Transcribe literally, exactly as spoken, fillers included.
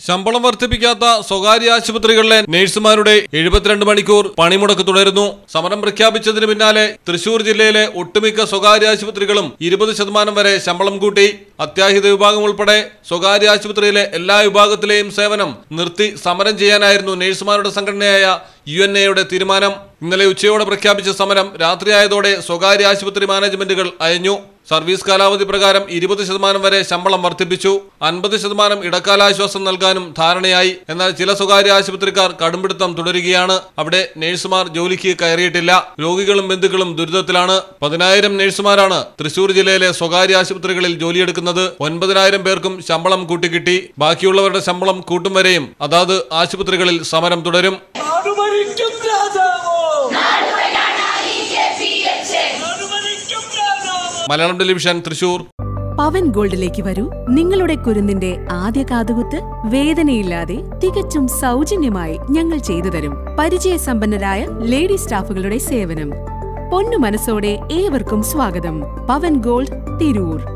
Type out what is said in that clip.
ശമ്പളം വർദ്ധിപ്പിക്കാത്ത സ്വകാര്യ ആശുപത്രികളിലെ നഴ്സുമാരുടെ എഴുപത്തിരണ്ട് മണിക്കൂർ പണിമുടക്ക് തുടരുന്നു. സമരം പ്രഖ്യാപിച്ചതിന് പിന്നാലെ തൃശൂർ ജില്ലയിലെ ഒട്ടുമിക്ക സ്വകാര്യ ആശുപത്രികളും ഇരുപത് ശതമാനം വരെ ശമ്പളം കൂട്ടി. അത്യാഹിത വിഭാഗം ഉൾപ്പെടെ സ്വകാര്യ ആശുപത്രിയിലെ എല്ലാ വിഭാഗത്തിലെയും സേവനം നിർത്തി സമരം ചെയ്യാനായിരുന്നു നഴ്സുമാരുടെ സംഘടനയായ യു എൻ എയുടെ തീരുമാനം. ഇന്നലെ ഉച്ചയോടെ പ്രഖ്യാപിച്ച സമരം രാത്രിയായതോടെ സ്വകാര്യ ആശുപത്രി മാനേജ്മെന്റുകൾ അയഞ്ഞു. സർവീസ് കാലാവധി പ്രകാരം ഇരുപത് ശതമാനം വരെ ശമ്പളം വർദ്ധിപ്പിച്ചു. അൻപത് ശതമാനം ഇടക്കാലാശ്വാസം നൽകാനും ധാരണയായി. എന്നാൽ ചില സ്വകാര്യ ആശുപത്രിക്കാർ കടുംപിടുത്തം തുടരുകയാണ്. അവിടെ നഴ്സുമാർ ജോലിക്ക് കയറിയിട്ടില്ല. രോഗികളും ബന്ധുക്കളും ദുരിതത്തിലാണ്. പതിനായിരം നഴ്സുമാരാണ് തൃശൂർ ജില്ലയിലെ സ്വകാര്യ ആശുപത്രികളിൽ ജോലിയെടുക്കുന്നത്. ഒൻപതിനായിരം പേർക്കും ശമ്പളം കൂട്ടിക്കിട്ടി. ബാക്കിയുള്ളവരുടെ ശമ്പളം കൂട്ടും വരെയും അതാത് ആശുപത്രികളിൽ സമരം തുടരും. മലയാളം ടെലിവിഷൻ, തൃശൂർ. പവൻ ഗോൾഡിലേക്ക് വരൂ. നിങ്ങളുടെ കുരുന്നിന്റെ ആദ്യ കാതുകുത്ത് വേദനയില്ലാതെ തികച്ചും സൗജന്യമായി ഞങ്ങൾ ചെയ്തു തരും. പരിചയസമ്പന്നരായ ലേഡി സ്റ്റാഫുകളുടെ സേവനം. പൊന്നു മനസ്സോടെ ഏവർക്കും സ്വാഗതം. പവൻ ഗോൾഡ്, തിരൂർ.